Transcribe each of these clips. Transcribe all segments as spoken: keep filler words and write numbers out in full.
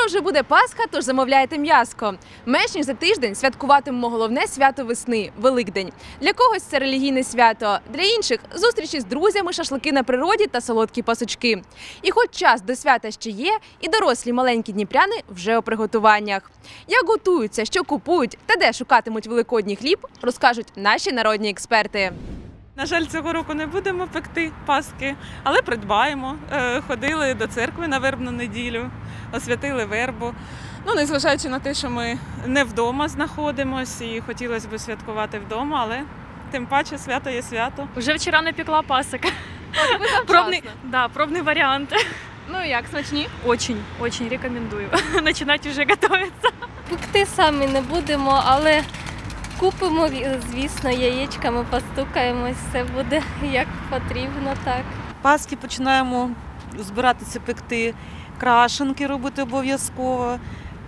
Скоро вже буде Пасха, тож замовляйте м'яско. Менш ніж за тиждень святкуватимемо головне свято весни – Великдень. Для когось це релігійне свято, для інших – зустрічі з друзями, шашлики на природі та солодкі пасочки. І хоч час до свята ще є, і дорослі маленькі дніпряни вже у приготуваннях. Як готуються, що купують та де шукатимуть великодній хліб, розкажуть наші народні експерти. На жаль, цього року не будемо пекти паски, але придбаємо. Ходили до церкви на вербну неділю, освятили вербу. Ну, незважаючи на те, що ми не вдома знаходимося і хотілося б святкувати вдома, але тим паче свято є свято. Вже вчора напекла пасок. Пробний, да, пробный вариант. ну як, смачні? Очень, очень рекомендую. Начинать уже готовиться. Пекти самі не будемо, але купимо, звісно, яєчками, постукаємось, все буде як потрібно, так. Паски починаємо збиратися пекти, крашенки робити обов'язково,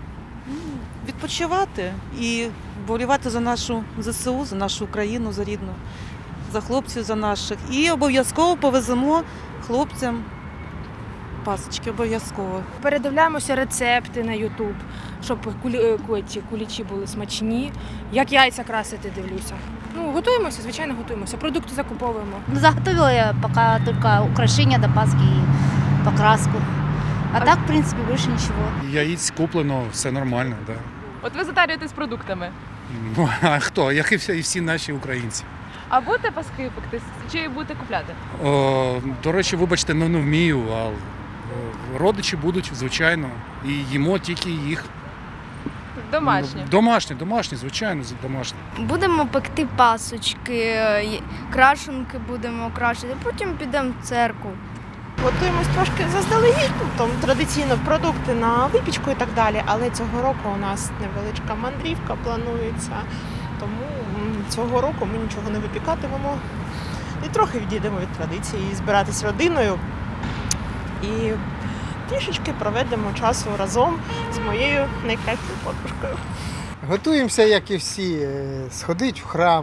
відпочивати і вболівати за нашу зе се у, за нашу Україну, за рідну, за хлопців, за наших. І обов'язково повеземо хлопцям пасочки, обов'язково. Передивляємося рецепти на ютуб, щоб кулі, ці кулічі були смачні. Як яйця красити, дивлюся. Ну, готуємося, звичайно, готуємося. Продукти закуповуємо. Заготовила я пока только украшения до Пасхи и покраску. А, а так, в принципе, больше ничего. Яиц куплено, все нормально, да. От ви затарюєте з продуктами. Ну, а хто? Як і всі, і всі наші українці. А будете паски пекти чи будете купляти? О, до речі, вибачте, ну, не вмію, а родичі будуть, звичайно, і їмо тільки їх. Домашні? Домашні, домашні, звичайно, домашні. Будемо пекти пасочки, крашенки будемо крашити, потім підемо в церкву. Готуємось трошки заздалегідь, там традиційно продукти на випічку і так далі, але цього року у нас невеличка мандрівка планується, тому цього року ми нічого не випікатимемо і трохи відійдемо від традиції, збиратись родиною і трішечки проведемо часу разом з моєю найкращою подружкою. Готуємося, як і всі, сходити в храм,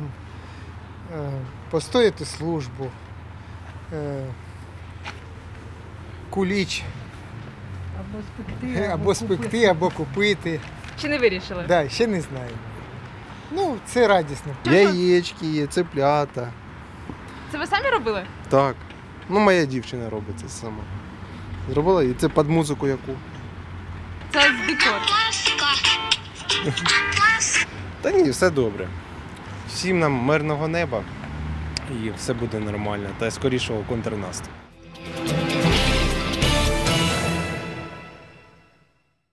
постояти службу, куліч, або спекти, або, спекти, або купити. Чи не вирішили? Да, ще не знаю. Ну, це радісно. Яєчки є, цеплята. Це ви самі робили? Так. Ну, моя дівчина робить це сама. Зробила і це під музику яку. Це з декор. Та ні, все добре. Всім нам мирного неба і все буде нормально. Та скорішого контрнаступу.